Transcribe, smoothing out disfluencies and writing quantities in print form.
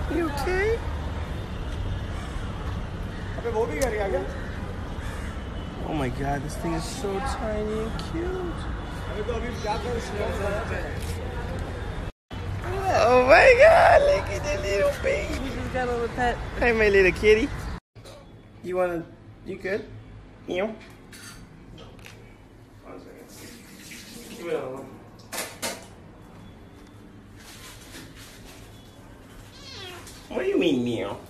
You okay? Oh my god, this thing is so tiny and cute. Oh my god, look at the little baby. We just got a little pet. Hey, my little kitty. You good? Meow? 1 second. Give it a What do you mean, meow?